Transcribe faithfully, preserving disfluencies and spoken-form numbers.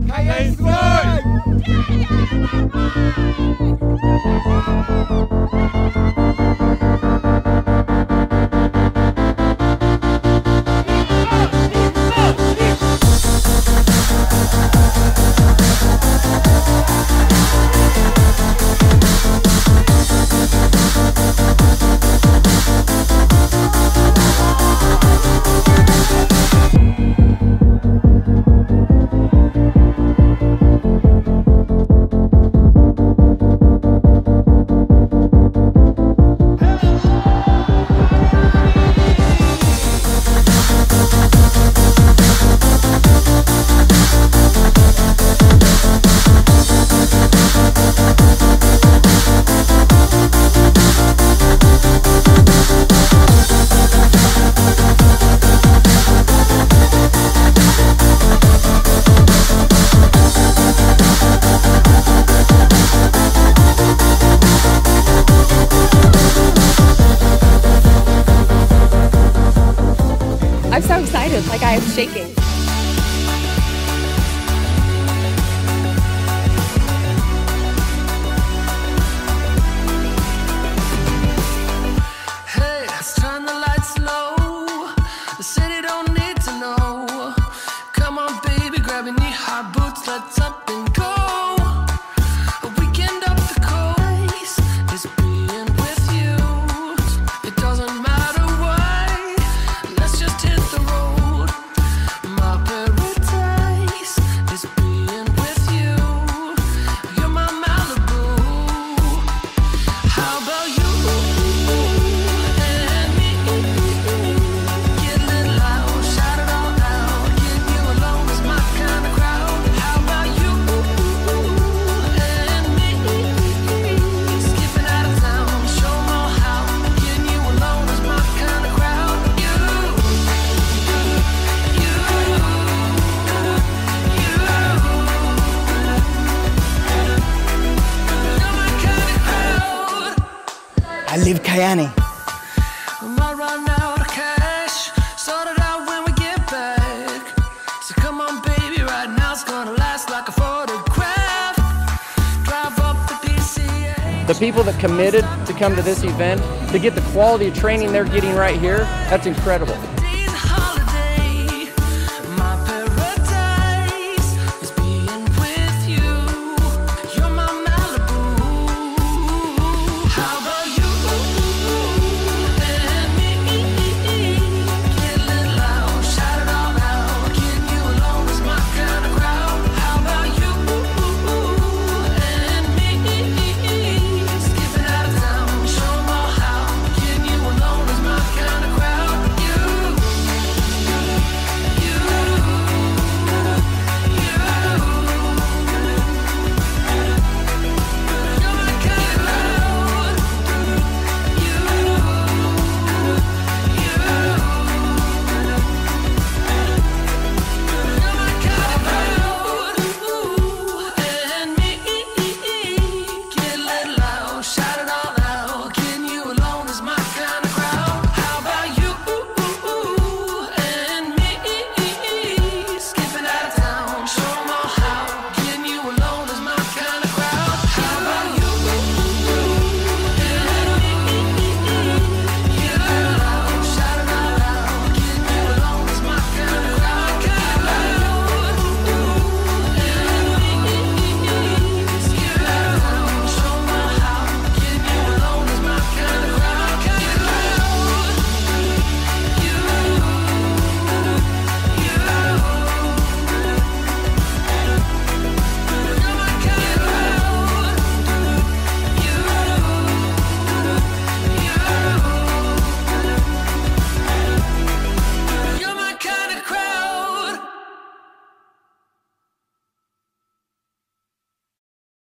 Cayenne Squad! I'm so excited, like I'm shaking. Hey, let's turn the lights low. The city don't need to know. Come on, baby, grab your knee-high boots, let's up and go. A weekend up the coast is being with you. It doesn't matter why, let's just hit the road. My paradise is being with you. You're my Malibu. How about you and me? Get a little loud, shout it all out. Getting you alone is my kind of crowd. How about you and me? Skipping out of town, show 'em all how. Getting you alone is my kind of crowd. You, you, you, you're my kind of crowd. I live Cayenne. We might run out of cash, sort it out when we get back. So come on, baby, right now it's gonna last like a photograph. Drive up the P C A. The people that committed to come to this event, to get the quality of training they're getting right here, that's incredible.